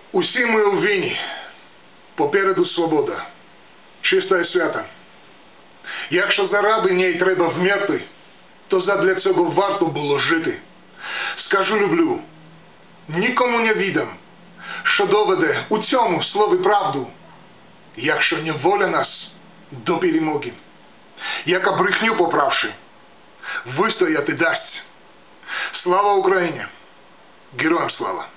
Усі ми у війні, попереду свобода, чиста і свята. Якщо заради неї треба вмерти, то задля цього варто було жити. Скажу люблю, нікому не віддам, що доведе у цьому слові правду, якщо не воля нас до перемоги, яка брехню поправши, вистояти дасть. Слава Україні! Героям слава!